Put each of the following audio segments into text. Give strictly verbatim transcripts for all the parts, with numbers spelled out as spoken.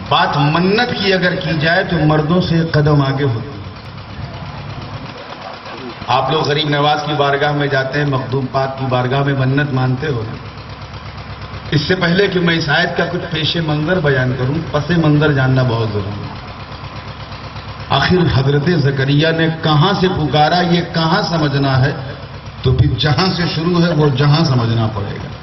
بات منت کی اگر کی جائے تو مردوں سے قدم آگے ہوتی ہے۔ آپ لوگ غریب نواز کی بارگاہ میں جاتے ہیں، مخدوم پاک کی بارگاہ میں منت مانتے ہو نا۔ اس سے پہلے کہ میں اس آیت کا کچھ پیش منظر بیان کروں، پس منظر جاننا بہت ضروری ہے۔ آخر حضرت زکریا نے کہاں سے پکارا یہ کہاں سمجھنا ہے، تو پھر جہاں سے شروع ہے وہ جہاں سمجھنا پڑے گا۔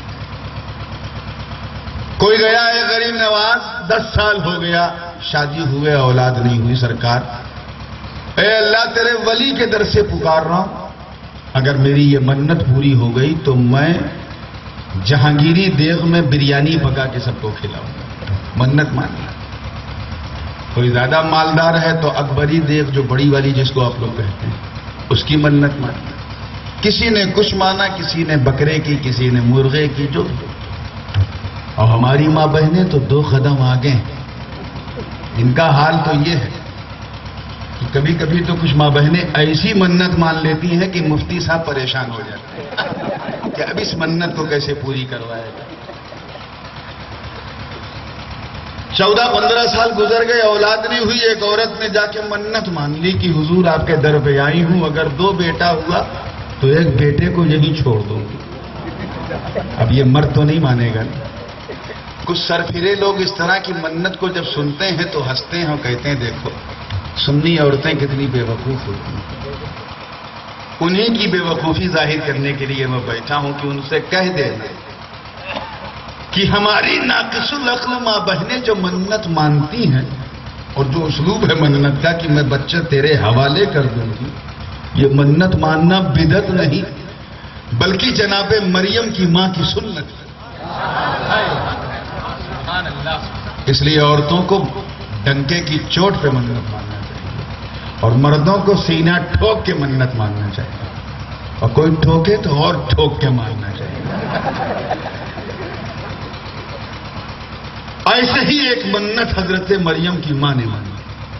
کوئی گیا ہے غریب نواز، دس سال ہو گیا شادی ہوئے اولاد نہیں ہوئی، سرکار اے اللہ تیرے ولی کے در سے پکار رہا ہوں، اگر میری یہ منت پوری ہو گئی تو میں جہانگیری دیغ میں بریانی پکا کے سب کو کھلاؤں گا۔ منت مانی۔ کوئی زیادہ مالدار ہے تو اکبری دیغ جو بڑی والی جس کو آپ لوگ کہتے ہیں اس کی منت مانی۔ کسی نے کچھ مانا، کسی نے بکرے کی، کسی نے مرغے کی، جو اور ہماری ماں بہنیں تو دو قدم آگے ہیں۔ ان کا حال تو یہ ہے کہ کبھی کبھی تو کچھ ماں بہنیں ایسی منت مان لیتی ہیں کہ مفتی صاحب پریشان ہو جاتے ہیں کہ اب اس منت کو کیسے پوری کروائے گا۔ چودہ پندرہ سال گزر گئے، اولاد نہیں ہوئی، ایک عورت نے جا کے منت مان لی کہ حضور آپ کے در پہ آئی ہوں، اگر دو بیٹا ہوا تو ایک بیٹے کو یہی چھوڑ دوں گی۔ اب یہ مرد تو نہیں مانے گا۔ کچھ سرفرے لوگ اس طرح کی منت کو جب سنتے ہیں تو ہنستے ہیں اور کہتے ہیں دیکھو سنی عورتیں کتنی بے وقوف ہوتی ہیں۔ انہیں کی بے وقوفی ظاہر کرنے کے لیے میں بیٹھا ہوں کہ ان سے کہہ دیں کہ ہماری ناقص العقل ماں بہنیں جو منت مانتی ہیں اور جو اسلوب ہے منت کا کہ میں بچہ تیرے حوالے کر دوں گی، یہ منت ماننا بدعت نہیں بلکہ جناب مریم کی ماں کی سنت ہے۔ اس لیے عورتوں کو ڈنکے کی چوٹ پہ منت ماننا چاہیے اور مردوں کو سینہ ٹھوک کے منت ماننا چاہیے، اور کوئی ٹھوکے تو اور ٹھوک کے ماننا چاہیے۔ ایسے ہی ایک منت حضرت مریم کی ماں نے مانی۔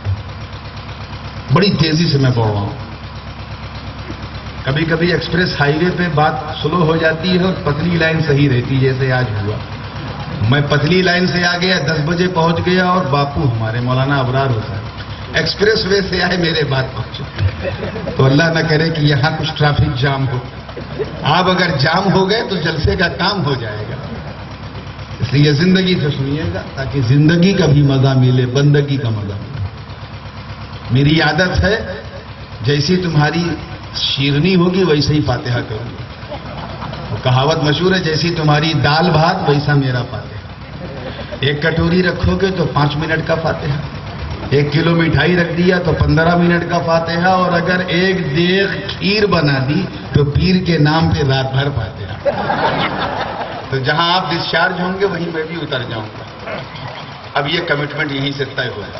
بڑی تیزی سے میں پڑھ رہا ہوں، کبھی کبھی ایکسپریس ہائی وے پہ بات سلو ہو جاتی ہے اور پتلی لائن صحیح رہتی، جیسے آج ہوا۔ میں پتلی لائن سے آ گیا، دس بجے پہنچ گیا، اور باپو ہمارے مولانا ابرار ہوتا ہے ایکسپریس وے سے آئے میرے بعد پہنچے، تو اللہ نہ کرے کہ یہاں کچھ ٹریفک جام ہو۔ آپ اگر جام ہو گئے تو جلسے کا کام ہو جائے گا، اس لیے زندگی سے سنیے گا تاکہ زندگی کا بھی مزہ ملے، بندگی کا مزہ ملے۔ میری عادت ہے جیسی تمہاری شیرنی ہوگی ویسے ہی فاتحہ کروں گا۔ کہاوت مشہور ہے جیسی تمہاری دال بھات ویسا میرا فاتحہ۔ ایک کٹوری رکھو گے تو پانچ منٹ کا فاتحہ، ایک کلو مٹھائی رکھ دیا تو پندرہ منٹ کا فاتحہ، اور اگر ایک دیگ کھیر بنا دی تو پیر کے نام پہ رات بھر فاتحہ۔ تو جہاں آپ ڈسچارج ہوں گے وہیں میں بھی اتر جاؤں گا۔ اب یہ کمٹمنٹ یہیں سے طے ہوگا۔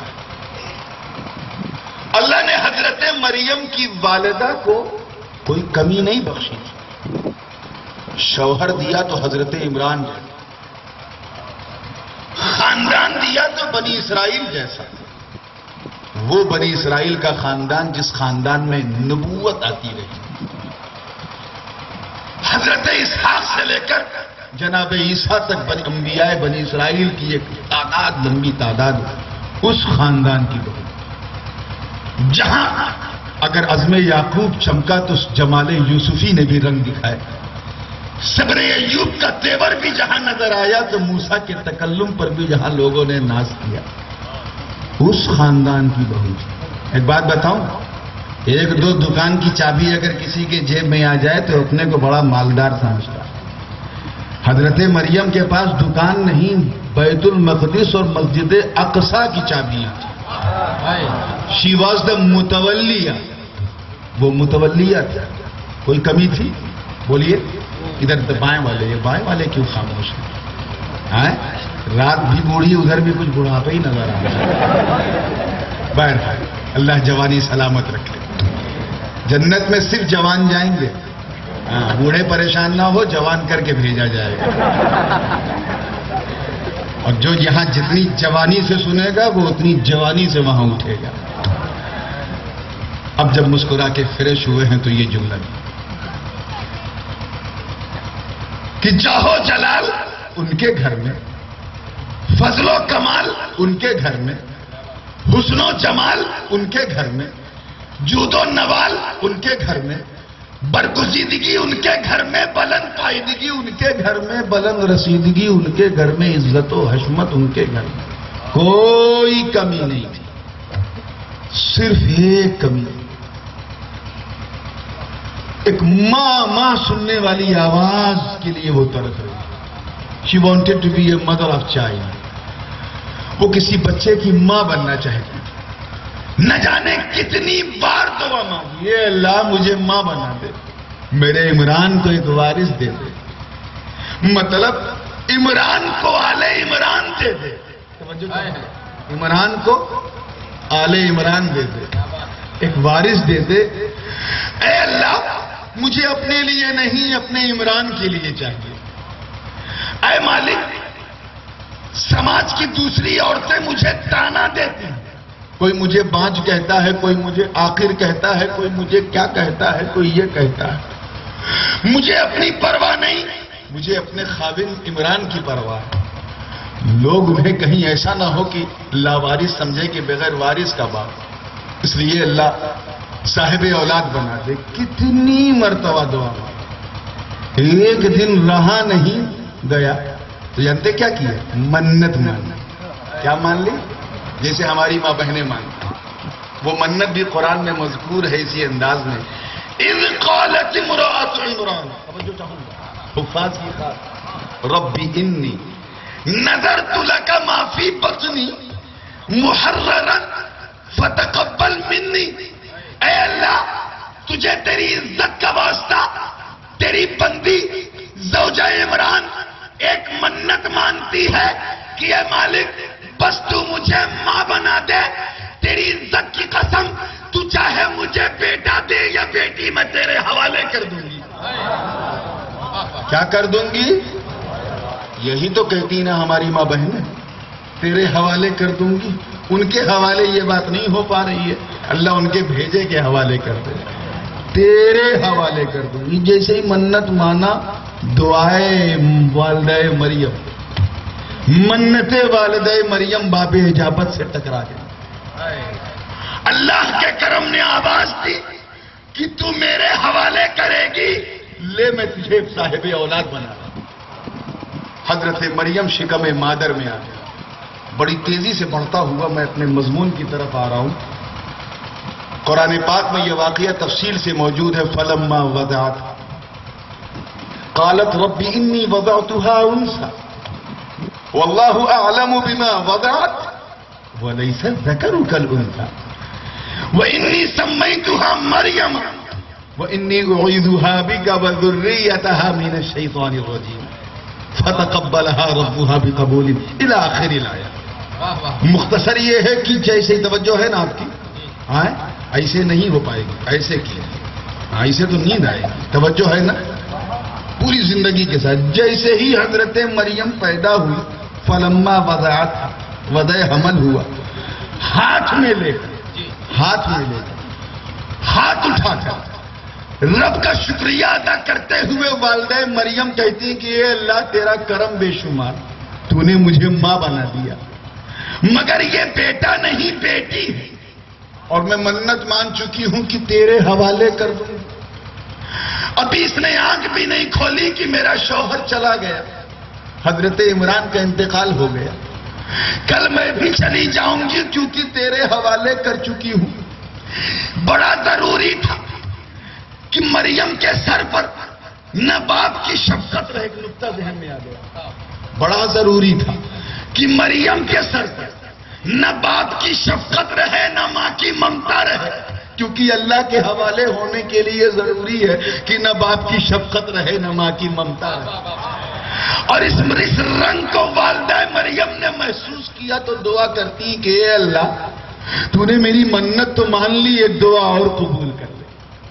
اللہ نے حضرت مریم کی والدہ کو کوئی کمی نہیں بخشی تھی۔ شوہر دیا تو حضرت عمران جیسا، خاندان دیا تو بنی اسرائیل جیسا، وہ بنی اسرائیل کا خاندان جس خاندان میں نبوت آتی رہی۔ حضرت اسحاق سے لے کر جناب عیسیٰ تک بنی انبیاء بنی اسرائیل کی ایک تعداد، لمبی تعداد اس خاندان کی بہو۔ جہاں اگر عزم یعقوب چمکا تو جمال یوسفی نے بھی رنگ دکھائے، صبر ایوب کا تیور بھی جہاں نظر آیا تو موسیٰ کے تکلم پر بھی جہاں لوگوں نے ناز کیا، اس خاندان کی بہو۔ ایک بات بتاؤں، ایک دو دکان کی چابی اگر کسی کے جیب میں آ جائے تو اپنے کو بڑا مالدار سمجھتا۔ حضرت مریم کے پاس دکان نہیں، بیت المقدس اور مسجد اقصی کی چابی تھی۔ شی واز دا متولیہ، وہ متولیہ تھی۔ کوئی کمی تھی؟ بولیے ادھر بائیں والے، یہ بائیں والے کیوں خاموش ہیں؟ رات بھی بوڑھی، ادھر بھی کچھ بڑھاپا ہی نظر آ رہا ہے۔ بہرحال اللہ جوانی سلامت رکھے۔ جنت میں صرف جوان جائیں گے، بوڑھے پریشان نہ ہو، جوان کر کے بھیجا جائے گا۔ اور جو یہاں جتنی جوانی سے سنے گا وہ اتنی جوانی سے وہاں اٹھے گا۔ اب جب مسکرا کے فریش ہوئے ہیں تو یہ جملہ کہ جاہو جلال ان کے گھر میں فضل و کمال ان کے گھر میں، حسن و جمال ان کے گھر میں، جود و نوال ان کے گھر میں، برگزیدگی ان کے گھر میں، بلند پائیدگی ان کے گھر میں، بلند رسیدگی ان کے گھر میں، عزت و حشمت ان کے گھر میں، کوئی کمی نہیں تھی. صرف ایک کمی، ایک ماں ماں سننے والی آواز کے لیے وہ تڑپ رہی. She wanted to be a mother of child. وہ کسی بچے کی ماں بننا چاہتی. نہ جانے کتنی بار دعا مانگی، اے اللہ مجھے ماں بنا دے، میرے عمران کو ایک وارث دے دے. مطلب عمران کو آل عمران دے دے. عمران کو آل عمران دے دے، ایک وارث دے دے. اے اللہ مجھے اپنے لیے نہیں، اپنے عمران کے لیے چاہیے. اے مالک سماج کی دوسری عورتیں مجھے تانا دیتی ہیں، کوئی مجھے بانج کہتا ہے، کوئی مجھے آخر کہتا ہے، کوئی مجھے کیا کہتا ہے، کوئی یہ کہتا ہے. مجھے اپنی پرواہ نہیں، مجھے اپنے خاوند عمران کی پرواہ ہے. لوگ انہیں کہیں ایسا نہ ہو کہ لاوارث سمجھے کہ بغیر وارث کا باپ. اس لیے اللہ صاحب اولاد بنا دے. کتنی مرتبہ دعا ایک دن رہا نہیں گیا تو جانتے کیا کیا؟ منت مان. کیا مان لی؟ جیسے ہماری ماں بہنیں مانتی. وہ منت بھی قرآن میں مذکور ہے اسی انداز میں. اذ قالت امرأۃ عمران، حفاظ کی خاص، ربی انی نذرت لک ما فی بطنی محررا فتقبل منی. اے اللہ تجھے تیری عزت کا واسطہ تیری بندی زوجہ عمران ایک منت مانتی ہے کہ اے مالک بس تو مجھے ماں بنا دے. تیری عزت کی قسم تو چاہے مجھے بیٹا دے یا بیٹی میں تیرے حوالے کر دوں گی. کیا کر دوں گی؟ یہی تو کہتی نا ہماری ماں بہنیں، تیرے حوالے کر دوں گی. ان کے حوالے یہ بات نہیں ہو پا رہی ہے، اللہ ان کے بھیجے کے حوالے کر دے. تیرے حوالے کر دوں گی. جیسے ہی منت مانا دعائے والدہ مریم، منت والدہ مریم باب اجابت سے ٹکرا گئی. اللہ کے کرم نے آواز دی کہ تو میرے حوالے کرے گی، لے میں تجھے صاحب اولاد بنا. حضرت مریم شکم مادر میں آ گیا. بڑی تیزی سے بڑھتا ہوا میں اپنے مضمون کی طرف آ رہا ہوں. قرآن پاک میں یہ واقعہ تفصیل سے موجود ہے. فلما وضعت قالت رب انی وضعتها انثى واللہ اعلم بما وضعت وليس الذکر کالانثى وانی سمیتها مریم وانی اعیذها بک وذریتها من الشیطان الرجیم فتقبلها ربها بقبول الى آخر الآیہ. مختصر یہ ہے کہ جیسے توجہ ہے نا آپ کی، ہاں ایسے نہیں ہو پائے گی، ایسے کیا ایسے تو نیند آئے گی. توجہ ہے نا پوری زندگی کے ساتھ. جیسے ہی حضرت مریم پیدا ہوئی، فلما وضعت، وضع حمل ہوا، ہاتھ میں لے کر ہاتھ میں لے کر ہاتھ اٹھا کر رب کا شکریہ ادا کرتے ہوئے والدہ مریم کہتی ہیں کہ اے اللہ تیرا کرم بے شمار، تو نے مجھے ماں بنا دیا، مگر یہ بیٹا نہیں بیٹی ہے، اور میں منت مان چکی ہوں کہ تیرے حوالے کر دوں. ابھی اس نے آنکھ بھی نہیں کھولی کہ میرا شوہر چلا گیا، حضرت عمران کا انتقال ہو گیا، کل میں بھی چلی جاؤں گی کیونکہ تیرے حوالے کر چکی ہوں. بڑا ضروری تھا کہ مریم کے سر پر نہ باپ کی شفقت رہے. ایک نقطہ ذہن میں آ گیا. بڑا ضروری تھا کہ مریم کے سر پر نہ باپ کی شفقت رہے نہ ماں کی ممتا رہے، کیونکہ اللہ کے حوالے ہونے کے لیے ضروری ہے کہ نہ باپ کی شفقت رہے نہ ماں کی ممتا رہے. اور اس رنگ کو والدہ مریم نے محسوس کیا تو دعا کرتی کہ اے اللہ تو نے میری منت تو مان لی، ایک دعا اور قبول کر لے،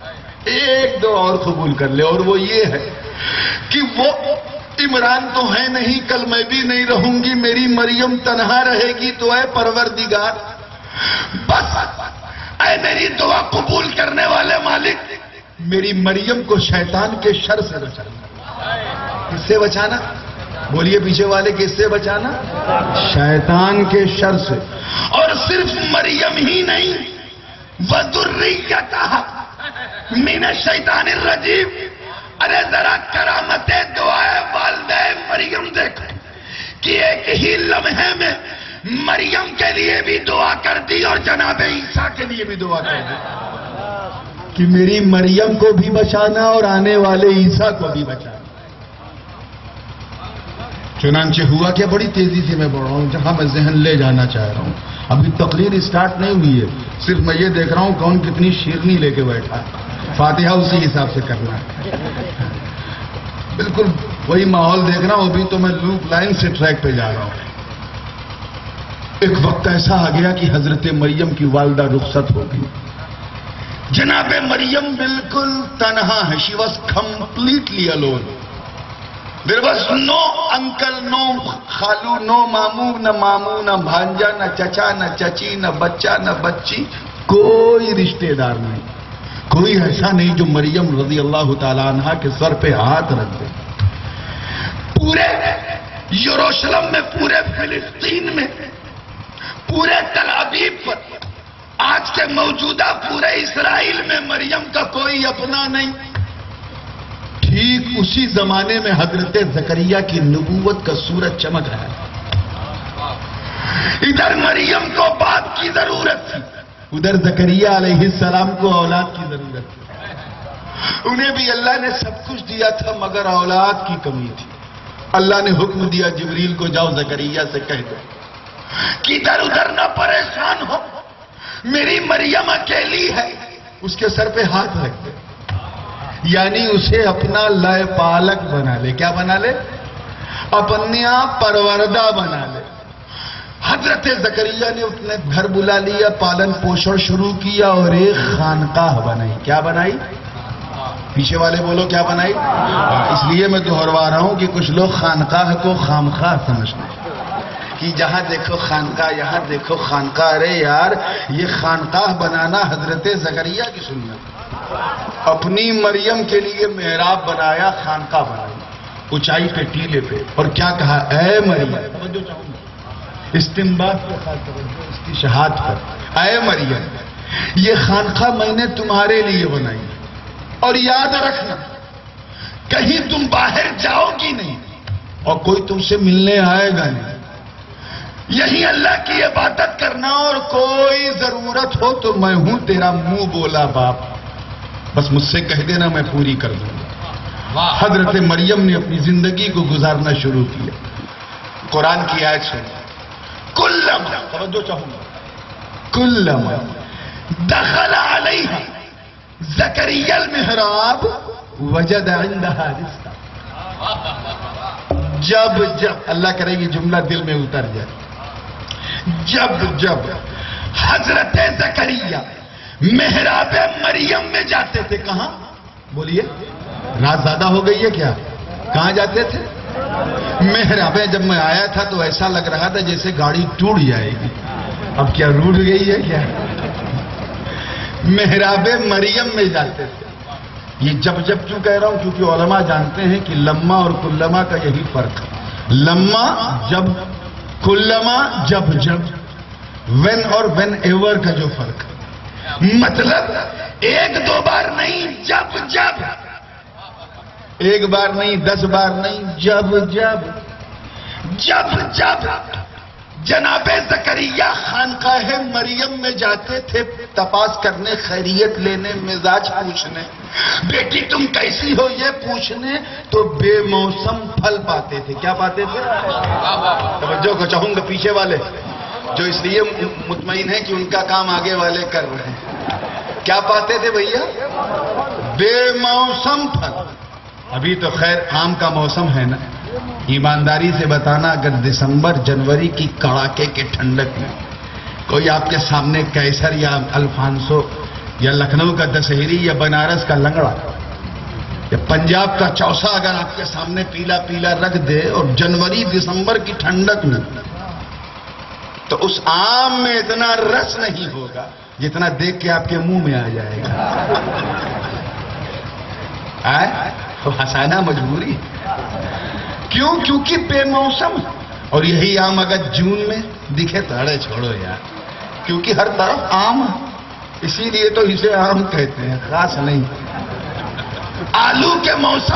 ایک دعا اور قبول کر لے. اور وہ یہ ہے کہ وہ عمران تو ہے نہیں، کل میں بھی نہیں رہوں گی، میری مریم تنہا رہے گی، تو اے پروردگار بس اے میری دعا قبول کرنے والے مالک، میری مریم کو شیطان کے شر سے بچانا. کس سے بچانا؟ بولیے پیچھے والے کس سے بچانا؟ شیطان کے شر سے. اور صرف مریم ہی نہیں، وَذُرِّيَّتَهَا مِنَ الشَّيْطَانِ الرَّجِيمِ. ارے ذرا کرامت دعائے والدہ مریم دیکھو کہ ایک ہی لمحے میں مریم کے لیے بھی دعا کر دی اور جناب عیسیٰ کے لیے بھی دعا کر دی کہ میری مریم کو بھی بچانا اور آنے والے عیسیٰ کو بھی بچانا. چنانچہ ہوا کیا، بڑی تیزی سے میں بڑھ رہا ہوں جہاں میں ذہن لے جانا چاہ رہا ہوں. ابھی تقریر سٹارٹ نہیں ہوئی ہے، صرف میں یہ دیکھ رہا ہوں کون کتنی شیرنی لے کے بیٹھا. فاتحہ اسی حساب سے کرنا ہے. بالکل وہی ماحول دیکھ رہا ہوں. ابھی تو میں لوپ لائن سے ٹریک پہ جا رہا ہوں. ایک وقت ایسا آ گیا کہ حضرت مریم کی والدہ رخصت ہو گئی. جناب مریم بالکل تنہا ہے. She was completely alone. There was no uncle, no خالو، نو مامو، نہ مامو، نہ بھانجا، نہ چچا، نہ چچی، نہ بچہ، نہ بچی. کوئی رشتہ دار نہیں، کوئی ایسا نہیں جو مریم رضی اللہ تعالیٰ عنہ کے سر پہ ہاتھ رکھ دے. پورے یروشلم میں، پورے فلسطین میں، پورے تل ابیب پر، آج کے موجودہ پورے اسرائیل میں مریم کا کوئی اپنا نہیں. ٹھیک اسی زمانے میں حضرت زکریا کی نبوت کا سورج چمک رہا ہے. ادھر مریم کو باپ کی ضرورت تھی، ادھر زکریا علیہ السلام کو اولاد کی ضرورت تھی. انہیں بھی اللہ نے سب کچھ دیا تھا مگر اولاد کی کمی تھی. اللہ نے حکم دیا جبریل کو، جاؤ زکریا سے کہہ دو کہ ادھر ادھر نہ پریشان ہو، میری مریم اکیلی ہے، اس کے سر پہ ہاتھ رکھ دے. یعنی اسے اپنا لائے پالک بنا لے. کیا بنا لے؟ اپنا پروردہ بنا لے. حضرت زکریا نے اپنے گھر بلا لیا، پالن پوشن شروع کیا اور ایک خانقاہ بنائی. کیا بنائی؟ پیچھے والے بولو کیا بنائی؟ اس لیے میں دہروا رہا ہوں کہ کچھ لوگ خانقاہ کو خامخواہ سمجھتے ہیں کہ جہاں دیکھو خانقاہ، یہاں دیکھو خانقاہ. ارے یار، یہ خانقاہ بنانا حضرت زکریا کی سنت. اپنی مریم کے لیے محراب بنایا، خانقاہ بنائی اونچائی پہ، ٹیلے پہ. اور کیا کہا؟ اے مریم، استنباط کے ساتھ استشہاد پر، اے مریم یہ خانقاہ میں نے تمہارے لیے بنائی. اور یاد رکھنا کہیں تم باہر جاؤ گی نہیں اور کوئی تم سے ملنے آئے گا نہیں. یہی اللہ کی عبادت کرنا، اور کوئی ضرورت ہو تو میں ہوں تیرا منہ بولا باپ، بس مجھ سے کہہ دینا میں پوری کر دوں گا. حضرت مریم نے اپنی زندگی کو گزارنا شروع کیا. قرآن کی آیت سن، کلما، توجہ چاہوں گا، کلما دخل علیہ زکریا المحراب وجد عندها رزقا. جب جب اللہ کرے گی جملہ دل میں اتر جائے، جب جب حضرت زکریا محراب مریم میں جاتے تھے، کہاں بولیے؟ رات زیادہ ہو گئی ہے کیا؟ کہاں جاتے تھے؟ محراب. جب میں آیا تھا تو ایسا لگ رہا تھا جیسے گاڑی ٹوٹ جائے گی. اب کیا روٹ گئی ہے کیا؟ محراب مریم میں جاتے تھے. یہ جب جب کیوں کہہ رہا ہوں؟ کیونکہ علماء جانتے ہیں کہ لما اور کلما کا یہی فرق ہے. لما جب، کلما جب جب، وین اور وین ایور کا جو فرق ہے. مطلب ایک دو بار نہیں، جب جب. ایک بار نہیں، دس بار نہیں، جب جب. جب جب جناب زکریا خانقاہ مریم میں جاتے تھے تپاس کرنے، خیریت لینے، مزاج پوچھنے، بیٹی تم کیسی ہو یہ پوچھنے، تو بے موسم پھل پاتے تھے. کیا پاتے تھے؟ توجہ کو چاہوں گا پیچھے والے جو اس لیے مطمئن ہے کہ ان کا کام آگے والے کر رہے ہیں. کیا پاتے تھے بھیا؟ بے موسم پھل. ابھی تو خیر آم کا موسم ہے نا. ایمانداری سے بتانا، اگر دسمبر جنوری کی کڑاکے کے ٹھنڈک میں کوئی آپ کے سامنے کیسر یا الفانسو یا لکھنؤ کا دسہری یا بنارس کا لنگڑا یا پنجاب کا چوسا اگر آپ کے سامنے پیلا پیلا رکھ دے اور جنوری دسمبر کی ٹھنڈک میں، تو اس آم میں اتنا رس نہیں ہوگا جتنا دیکھ کے آپ کے منہ میں آ جائے گا. ہنسانا مجبوری کیوں؟ کیونکہ بے موسم. اور یہی آم اگر جون میں دکھے تو اڑے چھوڑو یار، کیونکہ ہر طرف آم ہے، اسی لیے تو اسے آم کہتے ہیں، خاص نہیں. آلو کے موسم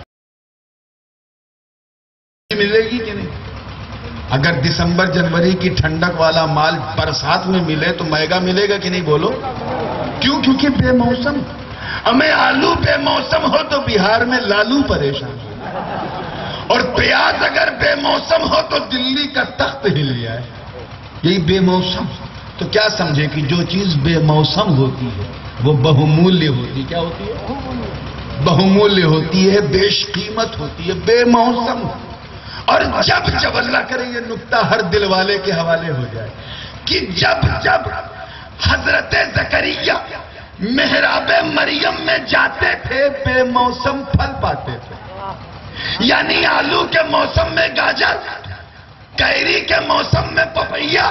ملے گی کہ نہیں؟ اگر دسمبر جنوری کی ٹھنڈک والا مال برسات میں ملے تو مہنگا ملے گا کہ نہیں؟ بولو. کیوں؟ کیونکہ بے موسم. ہمیں آلو بے موسم ہو تو بہار میں لالو پریشان ہو، اور پیاز اگر بے موسم ہو تو دلی کا تخت ہل جائے. یہی بے موسم. تو کیا سمجھے کہ جو چیز بے موسم ہوتی ہے وہ بہمولیہ ہوتی ہے. کیا ہوتی ہے؟ بہمولیہ ہوتی ہے، بیش قیمت ہوتی ہے، بے موسم. اور جب جب اللہ کرے یہ نکتہ ہر دل والے کے حوالے ہو جائے کہ جب جب حضرت زکریا محراب مریم میں جاتے تھے بے موسم پھل پاتے تھے. یعنی آلو کے موسم میں گاجر، کیری کے موسم میں پپیا،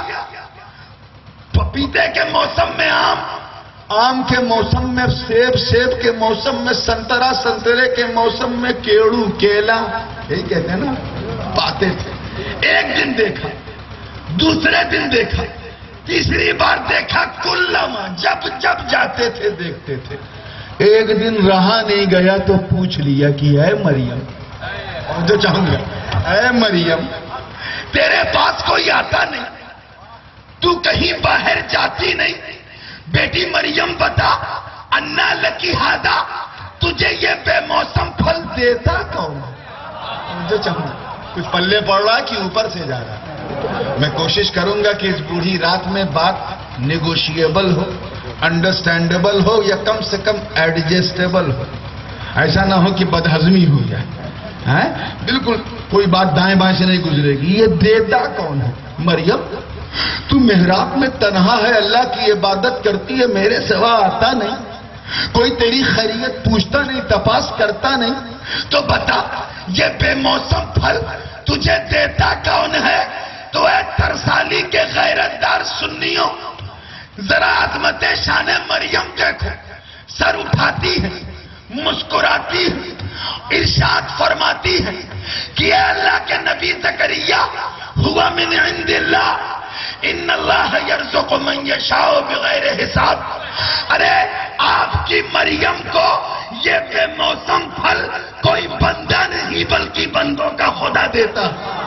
پپیتے کے موسم میں آم، آم کے موسم میں سیب، سیب کے موسم میں سنترا، سنترے کے موسم میں کیڑو، کیلا، یہی کہتے ہیں نا، پاتے تھے. ایک دن دیکھا، دوسرے دن دیکھا، تیسری بار دیکھا، کلما جب جب جاتے تھے دیکھتے تھے. ایک دن رہا نہیں گیا تو پوچھ لیا کہ اے مریم، جو چاہوں گا، اے مریم تیرے پاس کوئی آتا نہیں، تو کہیں باہر جاتی نہیں، بیٹی مریم بتا، انا لکی ہادا، تجھے یہ بے موسم پھل دیتا کون؟ جو چاہوں گا. کچھ پلے پڑ رہا کہ اوپر سے جا رہا. میں کوشش کروں گا کہ اس بوڑھی رات میں بات نیگوشیبل ہو، انڈرسٹینڈیبل ہو، یا کم سے کم ایڈجسٹیبل ہو. ایسا نہ ہو کہ بدہضمی ہو جائے. بالکل کوئی بات دائیں بائیں سے نہیں گزرے گی. یہ دیتا کون ہے؟ مریم تو محراب میں تنہا ہے، اللہ کی عبادت کرتی ہے، میرے سوا آتا نہیں، کوئی تیری خیریت پوچھتا نہیں، تپاس کرتا نہیں، تو بتا یہ بے موسم پھل تجھے دیتا کون ہے؟ تو اے ترسالی کے غیرت دار سنیوں، ذرا عظمت شان مریم دیکھو. سر اٹھاتی ہے، مسکراتی ہے، ارشاد فرماتی ہے کہ اے اللہ کے نبی زکریا، ہوا من عند اللہ، ان اللہ یرزق من یشاء بغیر حساب. ارے آپ کی مریم کو یہ بے موسم پھل کوئی بندہ نہیں بلکہ بندوں کا خدا دیتا.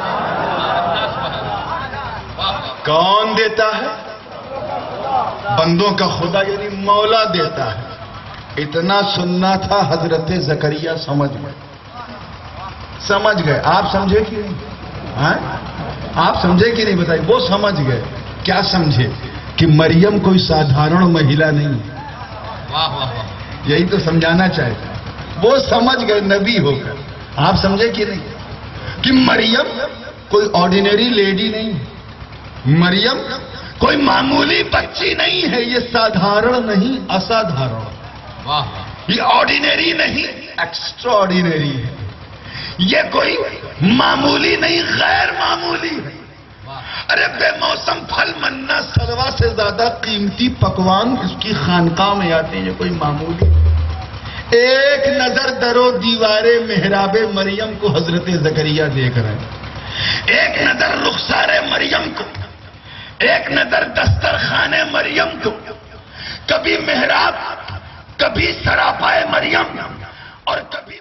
کون دیتا ہے؟ بندوں کا خدا، یعنی مولا دیتا ہے. اتنا سننا تھا، حضرت زکریا سمجھ گئے. سمجھ گئے. آپ سمجھے کہ نہیں؟ آپ سمجھے کہ نہیں؟ بتائیے. وہ سمجھ گئے. کیا سمجھے؟ کہ مریم کوئی سادھارن مہیلا نہیں. یہی تو سمجھانا چاہیے. وہ سمجھ گئے نبی ہو کر. آپ سمجھے کہ نہیں؟ کہ مریم کوئی آرڈینری لیڈی نہیں، مریم کوئی معمولی بچی نہیں ہے. یہ سادھارن نہیں، اسادھارن. یہ آرڈینری نہیں، ایکسٹرا آرڈینری ہے. یہ کوئی معمولی نہیں، غیر معمولی ہے. ارے بے موسم پھل منا سلوا سے زیادہ قیمتی پکوان اس کی خانقاہ میں آتے ہیں. یہ کوئی معمولی. ایک نظر درو دیوارے محراب مریم کو حضرت زکریا دیکھ رہے ہیں. ایک نظر رخسار مریم کو، ایک نظر دسترخوان مریم کو. کبھی محراب، کبھی سراپائے مریم، اور کبھی